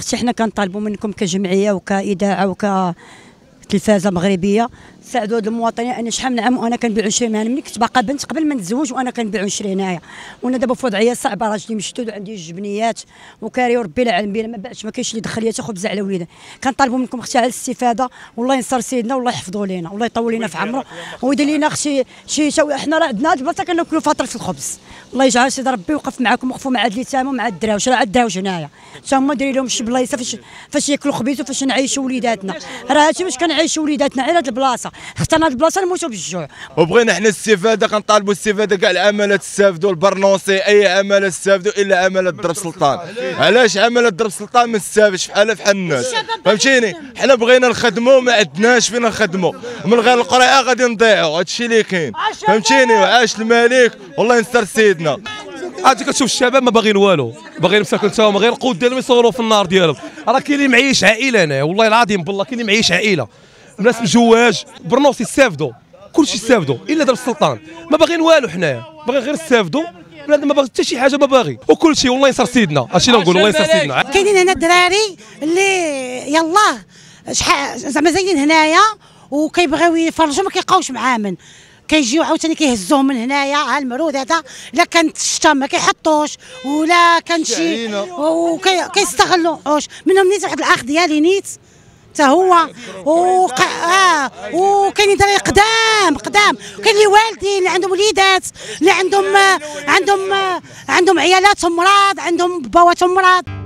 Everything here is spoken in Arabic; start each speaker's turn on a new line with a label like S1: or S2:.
S1: اختي حنا كنطالبوا منكم كجمعيه وكاذاعه وكتلفازه مغربيه ساعدوا هاد المواطنين. انا شحال من عام وانا كنبيع ونشري هنا، ملي كنت باقا بنت قبل ما نتزوج وانا كنبيع ونشري هنايا، وانا دابا في وضعيه صعبه، راجلي مشدود وعندي جوج بنيات وكاري وربي العالم بينا ما بعتش، ما كاينش اللي دخل ليا حتى خبز على وليدي. كنطالبوا منكم اختي على الاستفاده، والله ينصر سيدنا والله يحفظوا لينا والله يطول لينا في عمره ويدير لينا اختي شي حنا راه عندنا هاد البلاصه كناكلوا فطر في الخبز. الله يجعل سيدي ربي يوقف معاكم، وقفوا مع هاد اليتامى ومع الدراوش، راه الدراوش هنايا حتى هما دايرين لهم شي بلايصه فاش ياكلوا خبيز وفاش نعيشوا وليداتنا. راه هادشي باش كنعيشوا وليداتنا غير هاد البلاصه، اخترنا هاد البلاصه نموتوا بالجوع.
S2: وبغينا حنا الاستفاده، كنطالبوا الاستفاده كاع العمالات استافدوا، البرنوسي اي عماله استافدوا الا عماله ضرب سلطان. علاش عماله ضرب سلطان ما استافدش بحال الناس؟ فهمتيني؟ حنا بغينا نخدموا ما عندناش فين نخدموا، من غير القرعه غادي نضيعوا، هادشي اللي كاين فهمتيني. وعاش الملك والله ينصر سيدنا.
S3: عاد كتشوف الشباب ما باغيين والو، باغيين مساكن تا هما غير القود ديالهم يصوروا في النار ديالهم. راه كاين اللي معيش عائله هنا والله العظيم بالله، كاين اللي معيش عائله، الناس مجواج برنوس يستافدوا كلشي يستافدوا الا دار السلطان. ما باغيين والو حنايا، باغيين غير يستافدوا، بنادم ما باغي حتى شي حاجه ما باغي وكلشي. والله ينصر سيدنا، هادشي اللي نقول الله ينصر سيدنا.
S4: كاينين هنا الدراري اللي يلاه شحال زعما زايدين هنايا وكيبغيو يفرجوا ما كيلقاوش معامن، كيجيو عاوتاني كيهزوهم من هنايا. ها المرود هذا الا كانت الشتا ما كيحطوش ولا كان شي وكيستغلوش منهم. نيت واحد الاخ ديالي نيت حتى هو وكاين دراري قدام كاين اللي والدين اللي عندهم وليدات اللي عندهم عيالاتهم مرض، عندهم بواتهم مرض.